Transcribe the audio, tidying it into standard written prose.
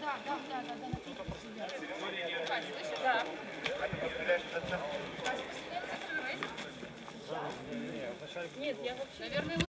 на Кать, слышишь? Да. Нет, я вообще... Наверное,